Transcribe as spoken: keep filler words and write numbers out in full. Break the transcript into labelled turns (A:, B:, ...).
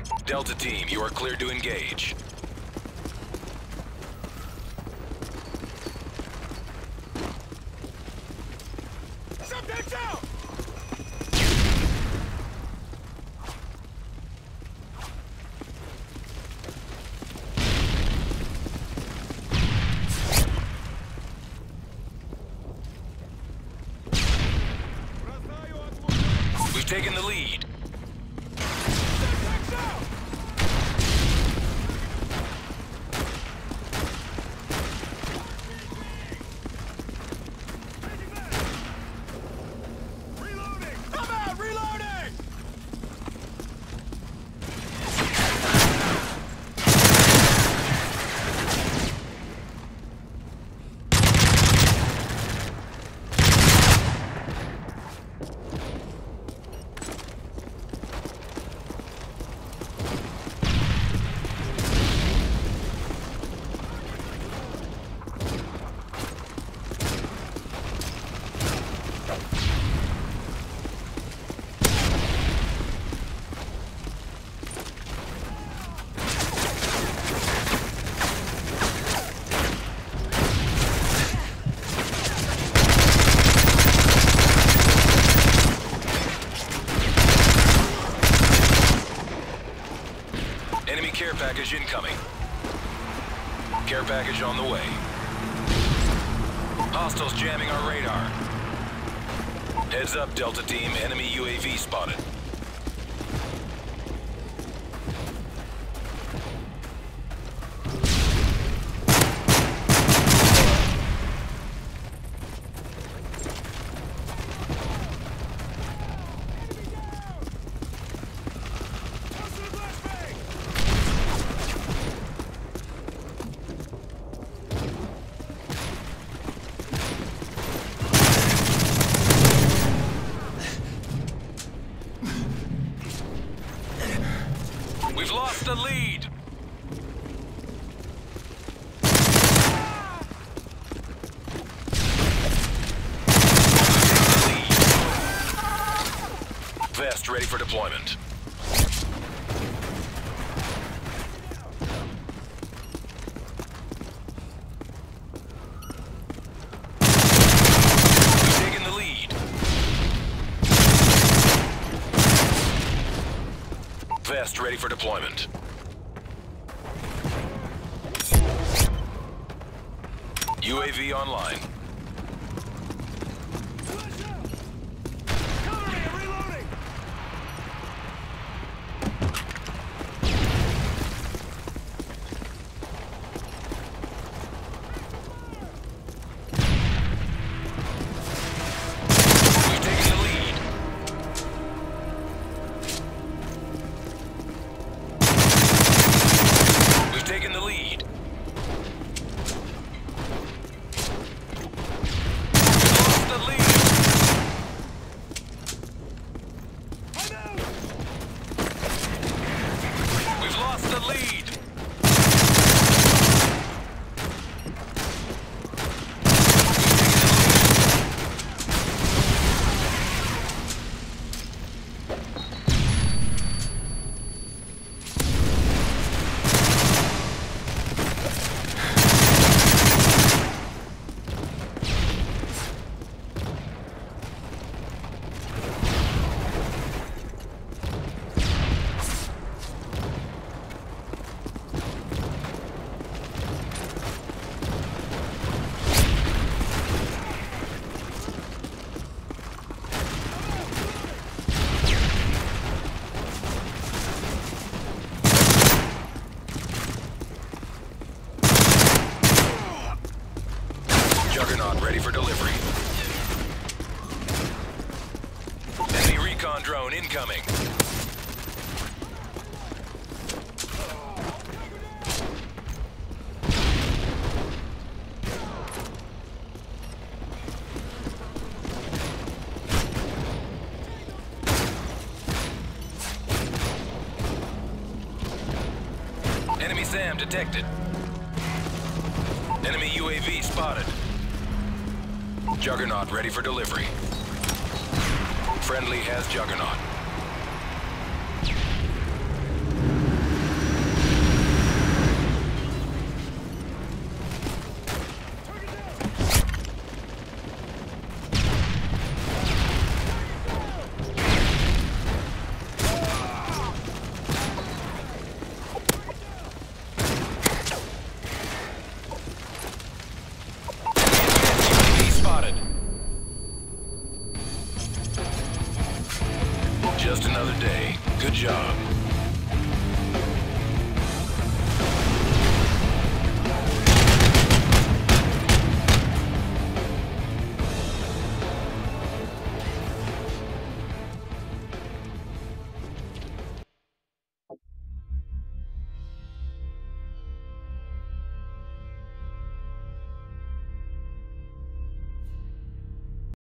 A: Delta Team, you are cleared to engage.
B: Subject out!
A: We've taken the lead.
B: Subject out! Reloading! Come out! Reloading!
A: Enemy care package incoming. Care package on the way. Hostiles jamming our radar. Heads up, Delta Team. Enemy U A V spotted. We've lost the lead. Vest ready for deployment. We've taken the lead. Vest ready for deployment. U A V online.
B: Cover me! I'm reloading!
A: We've taken the lead. We've taken the lead. We've lost the lead.
B: I'm out!
A: We've lost the lead. Juggernaut ready for delivery. Enemy recon drone incoming. Enemy SAM detected. Enemy U A V spotted. Juggernaut ready for delivery. Friendly has Juggernaut. Just another day. Good job.